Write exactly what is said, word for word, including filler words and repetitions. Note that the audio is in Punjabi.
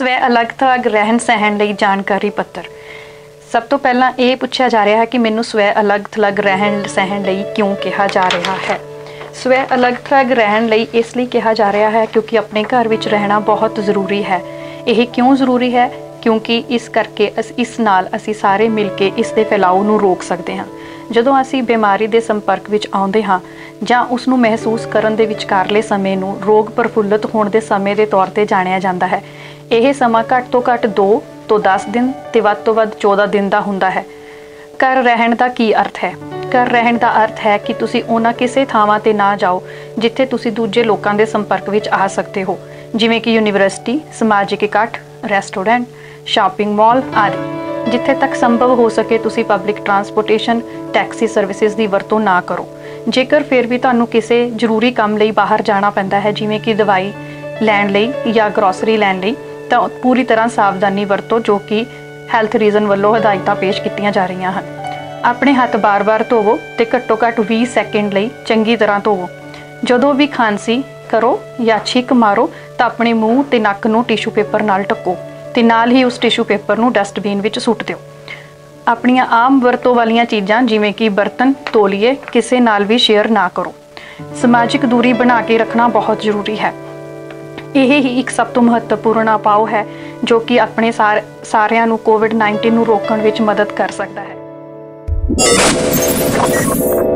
ਸਵੈ ਅਲੱਗ-ਥਲੱਗ ਰਹਿਣ ਸਹਿਣ ਲਈ ਜਾਣਕਾਰੀ ਪੱਤਰ। ਸਭ ਤੋਂ ਪਹਿਲਾਂ ਇਹ ਪੁੱਛਿਆ ਜਾ ਰਿਹਾ ਹੈ ਕਿ ਮੈਨੂੰ ਸਵੈ ਅਲੱਗ-ਥਲੱਗ ਰਹਿਣ ਸਹਿਣ ਲਈ ਕਿਉਂ ਕਿਹਾ ਜਾ ਰਿਹਾ ਹੈ। ਸਵੈ ਅਲੱਗ-ਥਲੱਗ ਰਹਿਣ ਲਈ ਇਸ ਲਈ ਕਿਹਾ ਜਾ ਰਿਹਾ ਹੈ ਕਿਉਂਕਿ ਆਪਣੇ ਘਰ ਵਿੱਚ ਰਹਿਣਾ ਬਹੁਤ ਜ਼ਰੂਰੀ ਹੈ। ਇਹ ਕਿਉਂ ਜ਼ਰੂਰੀ ਹੈ? ਕਿਉਂਕਿ ਇਸ ਕਰਕੇ ਅਸ ਇਸ ਨਾਲ ਅਸੀਂ ਸਾਰੇ ਮਿਲ ਕੇ ਇਸ ਦੇ ਫੈਲਾਅ ਨੂੰ ਰੋਕ ਸਕਦੇ ਹਾਂ। ਜਦੋਂ ਅਸੀਂ ਬਿਮਾਰੀ ਦੇ ਸੰਪਰਕ ਵਿੱਚ ਆਉਂਦੇ ਹਾਂ ਜਾਂ ਉਸ ਨੂੰ ਮਹਿਸੂਸ ਕਰਨ ਦੇ ਵਿਚਕਾਰਲੇ ਸਮੇਂ ਨੂੰ ਰੋਗ ਪ੍ਰਫੁੱਲਤ ਹੋਣ ਦੇ ਸਮੇਂ ਦੇ ਤੌਰ ਤੇ ਜਾਣਿਆ ਜਾਂਦਾ ਹੈ। ਇਹ ਸਮਾਂ ਘੱਟ ਤੋਂ ਘੱਟ ਦੋ ਤੋਂ ਦਸ ਦਿਨ ਤੇ ਵੱਧ ਤੋਂ ਵੱਧ ਚੌਦਾਂ ਦਿਨ ਦਾ ਹੁੰਦਾ ਹੈ। ਘਰ ਰਹਿਣ ਦਾ ਕੀ ਅਰਥ ਹੈ? ਘਰ ਰਹਿਣ ਦਾ ਅਰਥ ਹੈ ਕਿ ਤੁਸੀਂ ਉਹਨਾਂ ਕਿਸੇ ਥਾਵਾਂ ਤੇ ਨਾ ਜਾਓ ਜਿੱਥੇ ਤੁਸੀਂ ਦੂਜੇ ਲੋਕਾਂ ਦੇ ਸੰਪਰਕ ਵਿੱਚ ਆ ਸਕਦੇ ਹੋ, ਜਿਵੇਂ ਕਿ ਯੂਨੀਵਰਸਿਟੀ, ਸਮਾਜਿਕ ਇਕੱਠ, ਰੈਸਟੋਰੈਂਟ, ਸ਼ਾਪਿੰਗ ਮਾਲ ਆਦਿ। ਜਿੱਥੇ ਤੱਕ ਸੰਭਵ ਹੋ ਸਕੇ ਤੁਸੀਂ ਪਬਲਿਕ ਟਰਾਂਸਪੋਰਟੇਸ਼ਨ, ਟੈਕਸੀ ਸਰਵਿਸਿਜ਼ ਦੀ ਵਰਤੋਂ ਨਾ ਕਰੋ। ਜੇਕਰ ਫਿਰ ਵੀ ਤੁਹਾਨੂੰ ਕਿਸੇ ਜ਼ਰੂਰੀ ਕੰਮ ਲਈ ਬਾਹਰ ਜਾਣਾ ਪੈਂਦਾ ਹੈ, ਜਿਵੇਂ ਕਿ ਦਵਾਈ ਲੈਣ ਲਈ ਜਾਂ ਗਰੋਸਰੀ ਲੈਣ ਲਈ, ਤਾਂ ਪੂਰੀ ਤਰ੍ਹਾਂ ਸਾਵਧਾਨੀ ਵਰਤੋ, ਜੋ ਕਿ ਹੈਲਥ ਰੀਜ਼ਨ ਵੱਲੋਂ ਹਦਾਇਤਾਂ ਪੇਸ਼ ਕੀਤੀਆਂ ਜਾ ਰਹੀਆਂ ਹਨ। ਆਪਣੇ ਹੱਥ ਬਾਰ-ਬਾਰ ਧੋਵੋ ਤੇ ਘੱਟੋ ਘੱਟ ਵੀਹ ਸੈਕਿੰਡ ਲਈ ਚੰਗੀ ਤਰ੍ਹਾਂ ਧੋਵੋ। ਜਦੋਂ ਵੀ ਖਾਂਸੀ ਕਰੋ ਜਾਂ ਛਿੱਕ ਮਾਰੋ ਤਾਂ ਆਪਣੇ ਮੂੰਹ ਤੇ ਨੱਕ ਨੂੰ ਟਿਸ਼ੂ ਪੇਪਰ ਨਾਲ ਢੱਕੋ ਤੇ ਨਾਲ ਹੀ ਉਸ ਟਿਸ਼ੂ ਪੇਪਰ ਨੂੰ ਡਸਟਬਿਨ ਵਿੱਚ ਸੁੱਟ ਦਿਓ। ਆਪਣੀਆਂ ਆਮ ਵਰਤੋਂ ਵਾਲੀਆਂ ਚੀਜ਼ਾਂ ਜਿਵੇਂ ਕਿ ਬਰਤਨ, ਤੌਲੀਏ ਕਿਸੇ ਨਾਲ ਵੀ ਸ਼ੇਅਰ ਨਾ ਕਰੋ। ਸਮਾਜਿਕ ਦੂਰੀ ਬਣਾ ਕੇ ਰੱਖਣਾ ਬਹੁਤ ਜ਼ਰੂਰੀ ਹੈ। ਇਹ ਹੀ ਇੱਕ ਸਭ ਤੋਂ ਮਹੱਤਵਪੂਰਨ ਉਪਾਅ ਹੈ ਜੋ ਕਿ ਆਪਣੇ ਸਾਰ ਸਾਰਿਆਂ ਨੂੰ ਕੋਵਿਡ ਨਾਈਨਟੀਨ ਨੂੰ ਰੋਕਣ ਵਿੱਚ ਮਦਦ ਕਰ ਸਕਦਾ ਹੈ।